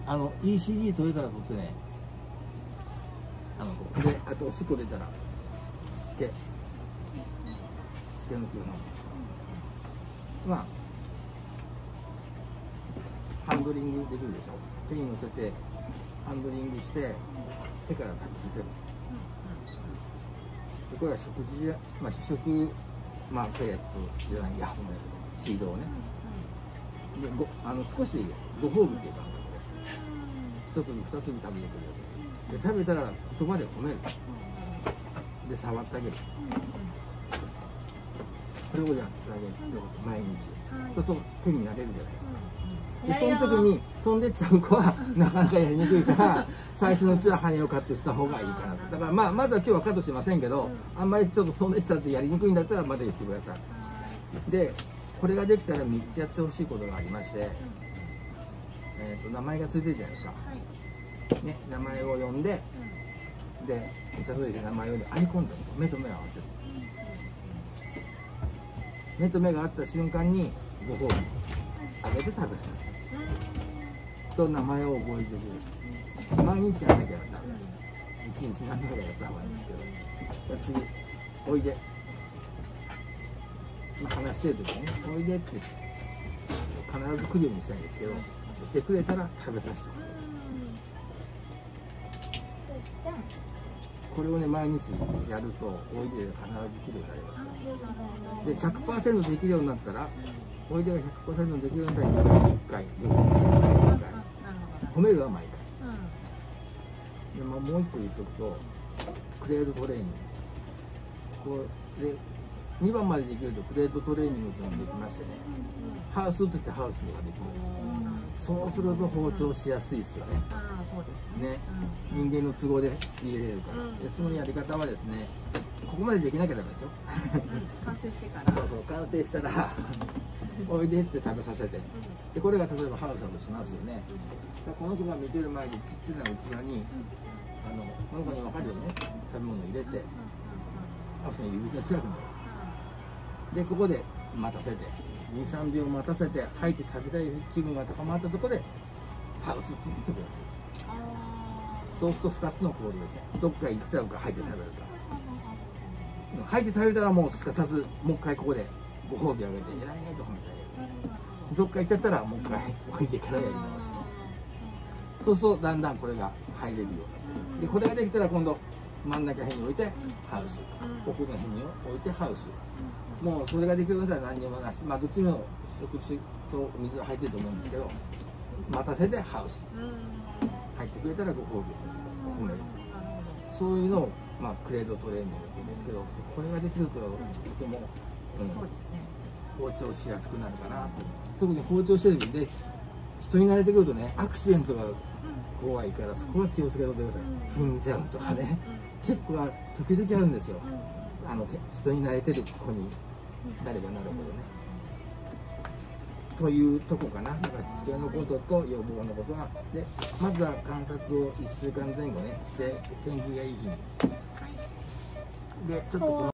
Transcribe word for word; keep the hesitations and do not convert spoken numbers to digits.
あの イーシージー 取れたら取ってね、あので、あとおしっこ出たらつけつけ抜くのまあハンドリングできるでしょ。手に乗せてハンドリングして手から食べさせる。でこれは食事じゃ、まあ、試食、まあペレットじゃないや、ごめんなさい、シードをね。でごあの少しでいいです。ご褒美っていう感覚で一粒二粒食べてくれる。で食べたら言葉で褒める。で触ってあげる。これをやってあげる。毎日。そうそう手になれるじゃないですか。でその時に飛んでっちゃう子はなかなかやりにくいから最初のうちは羽をカットした方がいいかなと。だからまあまずは今日はカットしませんけど、あんまりちょっと飛んでっちゃってやりにくいんだったらまた言ってください。でこれができたらみっつやってほしいことがありまして、えー、と名前がついてるじゃないですか、ね、名前を呼んで、で例えば名前を呼んでアイコンタクト、目と目を合わせる。目と目が合った瞬間にご褒美あげて食べると名前を覚えてくる。毎日やらなきゃダメです。一日何回かやった方がいいんですけど、次おいで、まあ、話してる時にね、おいでって必ず来るようにしたいんですけど、来てくれたら食べさせてくれる。これをね毎日やるとおいでが必ず来るようになりますから。で ひゃくパーセント できるようになったら、おいでが ひゃくパーセント できるようになったらいっかい、よんかい、いっかい褒めるは毎回。で、まあ、もう一個言っとくとクレードトレーニング、こうでにばんまでできるとクレードトレーニングっていうのができましてね、ハウスとしてハウスができる。そうすると包丁しやすいですよね。ね、人間の都合で入れれるから。でそのやり方はですね、ここまでできなきゃダメですよ。 完成してから。 そうそう、完成したらおいでって食べさせて、でこれが例えばハウスだとしますよね。この子が見てる前にちっちゃな器に、あのこの子に分かるようにね食べ物を入れて、ハウスの入り口が近くにある。でここで待たせてにさんびょう待たせて、入って食べたい気分が高まったところでハウスって言ってくれる。そうするとふたつの行動ですね。どっか行っちゃうか入って食べるか。入って食べたらもうすかさずもう一回ここでご褒美あげて偉いねと褒めてあげる。どっか行っちゃったらもう一回置いてからやり直して、そうするとだんだんこれが入れるようになって、でこれができたら今度真ん中辺に置いてハウス、奥の辺に置いてハウス、もうそれができるようになったら何にもなし、まあどっちも食事と水が入ってると思うんですけど、待たせてハウス、入ってくれたらご褒美を褒める。そういうのを、まあ、クレードトレーニングって言うんですけど、これができるととても、うん、そうですね、包丁しやすくなるかなと。特に包丁してる時で人に慣れてくるとね、アクシデントが怖いから、そこは気をつけてください。踏んじゃうとかね、結構は時々あるんですよ。あの人に慣れてる子になればなるほどね。というとこかな。だからしつけのことと予防のことは、でまずは観察をいっしゅうかんぜん後ねして、天気がいい日にでちょっとこの